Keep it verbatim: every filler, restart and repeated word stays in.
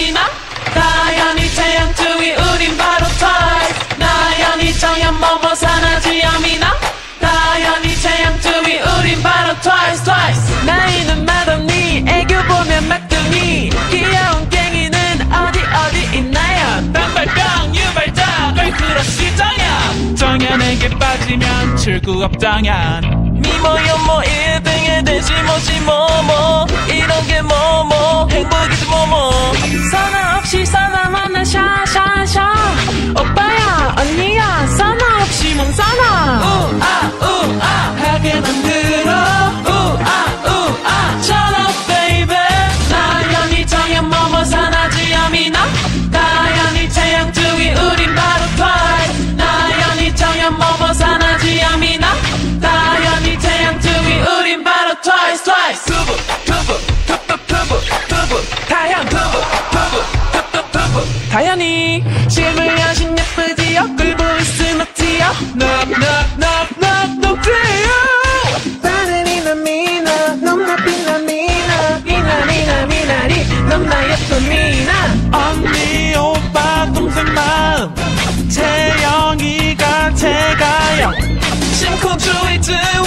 미나 다현이 태양 투이 우린 바로 트와이스 나연이 정연 뭐뭐 사나지야 미나 다현이 태양 투이 우린 바로 트와이스 트와이스 나이는 맛없니 애교 보면 막둥이 귀여운 깽이는 어디 어디 있나요 단발병 유발자 걸크러쉬 정연 정연에게 빠지면 출구업 정연 미모연모 일 등에 대시 모시 뭐뭐 이런게 뭐뭐 행복이지 뭐뭐 선화 없이 선화 만나 샤샤샤 오빠야 언니야 선화 없이 몸 선화 우아 우아 하게 만들어 우아 우아 Shut up baby 나연이 정연 뭐뭐 사나지야 미나 다현이 태양 투이 우린 바로 트와이스 나연이 정연 뭐뭐 사나지야 미나 다현이 태양 투이 우린 바로 트와이스 트와이스 투부 투부 투부 투부 투부 다현 투부 투부 투부 투부 다현이 실물 여신 예쁘지요 꿀보이스 녹지요 넙넙넙넙 녹지요 바늘이나 미나 넘나 빛나 미나 미나 미나 미나리 넘나 예쁜 미나 언니 오빠 동생 마음 태영이가 제가요 심쿵 주의